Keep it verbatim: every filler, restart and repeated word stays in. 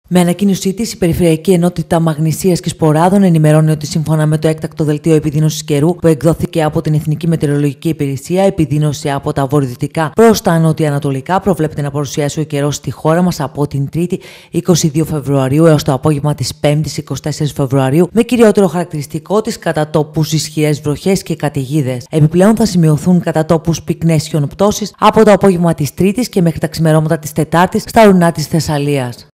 Με ανακοίνωσή της, η Περιφερειακή Ενότητα Μαγνησίας και Σποράδων ενημερώνει ότι σύμφωνα με το έκτακτο δελτίο επιδείνωσης καιρού που εκδόθηκε από την Εθνική Μετεωρολογική Υπηρεσία, επιδείνωση από τα βορειοδυτικά προς τα νοτιοανατολικά, προβλέπεται να παρουσιάσει ο καιρός στη χώρα μας από την Τρίτη είκοσι δύο Φεβρουαρίου έως το απόγευμα της Πέμπτης είκοσι τέσσερις Φεβρουαρίου, με κυριότερο χαρακτηριστικό τις κατά τόπους ισχυρές βροχές και καταιγίδες. Επιπλέον θα σημειωθούν κατά τόπους πυκνές χιονοπτώσεις από το απόγευμα της Τρίτης και μέχρι τα ξημερώματα της Τετάρτης στα ορεινά της Θεσσαλίας.